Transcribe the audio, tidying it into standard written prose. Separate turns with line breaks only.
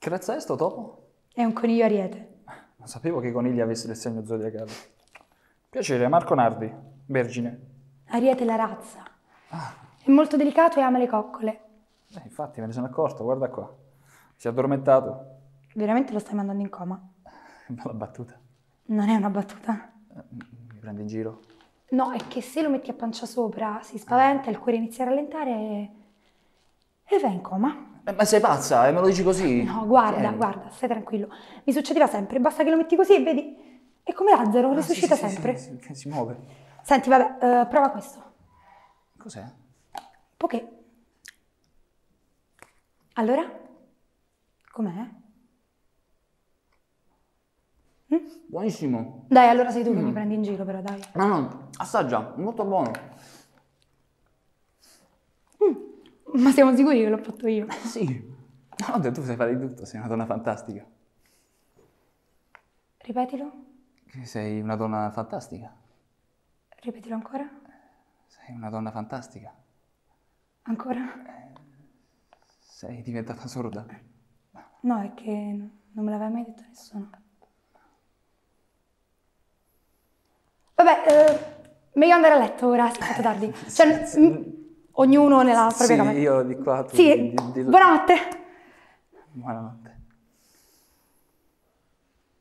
Che razza è sto topo?
È un coniglio ariete.
Non sapevo che i conigli avessero il segno zodiacale. Piacere, Marco Nardi, vergine.
Ariete è la razza. È molto delicato e ama le coccole.
Infatti me ne sono accorto, guarda qua. Si è addormentato.
Veramente lo stai mandando in coma?
Bella battuta.
Non è una battuta.
Mi prendi in giro?
No, è che se lo metti a pancia sopra si spaventa, il cuore inizia a rallentare e va in coma.
Ma sei pazza? E me lo dici così?
No, guarda, stai tranquillo. Mi succedeva sempre, basta che lo metti così e vedi, è come Lazzaro, risuscita sempre.
Sì, che si muove.
Senti, vabbè, prova questo.
Cos'è?
Poké. Allora? Com'è?
Buonissimo.
Dai, allora sei tu che mi prendi in giro, però, dai.
No, assaggia, molto buono.
Ma siamo sicuri che l'ho fatto io?
Sì. No, tu sai fare di tutto, sei una donna fantastica.
Ripetilo.
Che sei una donna fantastica.
Ripetilo ancora.
Sei una donna fantastica.
Ancora?
Sei diventata sorda.
No, è che non me l'aveva mai detto nessuno. Vabbè, meglio andare a letto ora, si è fatto tardi. Cioè, ognuno nella propria camera.
Sì, io di qua, tu
Sì,
di là.
buonanotte.
Buonanotte.